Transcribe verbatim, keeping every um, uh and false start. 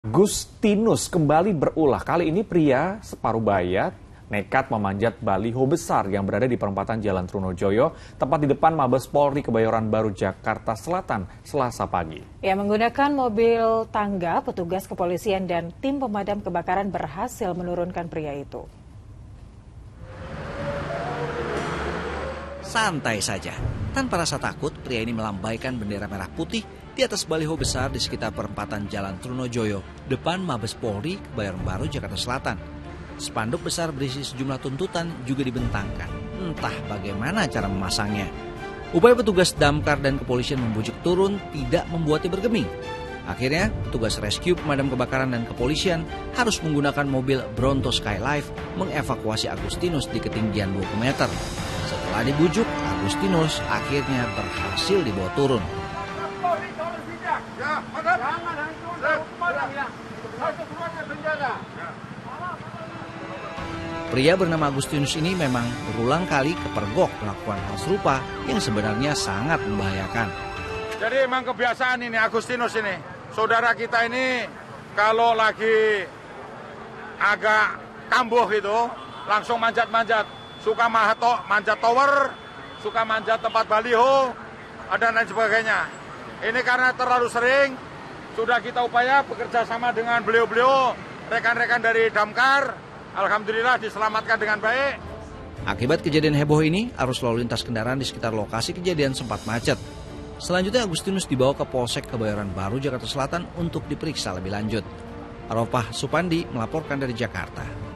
Agustinus kembali berulah. Kali ini pria separuh baya nekat memanjat baliho besar yang berada di perempatan Jalan Trunojoyo, tepat di depan Mabes Polri Kebayoran Baru, Jakarta Selatan, Selasa pagi. Ya, menggunakan mobil tangga, petugas kepolisian dan tim pemadam kebakaran berhasil menurunkan pria itu. Santai saja, tanpa rasa takut, pria ini melambaikan bendera merah putih di atas baliho besar di sekitar perempatan Jalan Trunojoyo, depan Mabes Polri Kebayoran Baru, Jakarta Selatan. Spanduk besar berisi sejumlah tuntutan juga dibentangkan. Entah bagaimana cara memasangnya. Upaya petugas damkar dan kepolisian membujuk turun tidak membuatnya bergeming. Akhirnya, petugas rescue, pemadam kebakaran dan kepolisian harus menggunakan mobil Bronto Skylife mengevakuasi Agustinus di ketinggian dua puluh meter. Setelah dibujuk, Agustinus akhirnya berhasil dibawa turun. Pria bernama Agustinus ini memang berulang kali kepergok melakukan hal serupa yang sebenarnya sangat membahayakan. Jadi emang kebiasaan ini Agustinus ini, saudara kita ini kalau lagi agak kambuh gitu, langsung manjat-manjat, suka mahato, manjat tower, suka manjat tempat baliho, dan lain sebagainya. Ini karena terlalu sering, sudah kita upaya bekerja sama dengan beliau-beliau, rekan-rekan dari damkar. Alhamdulillah diselamatkan dengan baik. Akibat kejadian heboh ini, arus lalu lintas kendaraan di sekitar lokasi kejadian sempat macet. Selanjutnya Agustinus dibawa ke Polsek Kebayoran Baru, Jakarta Selatan untuk diperiksa lebih lanjut. Aropah Supandi melaporkan dari Jakarta.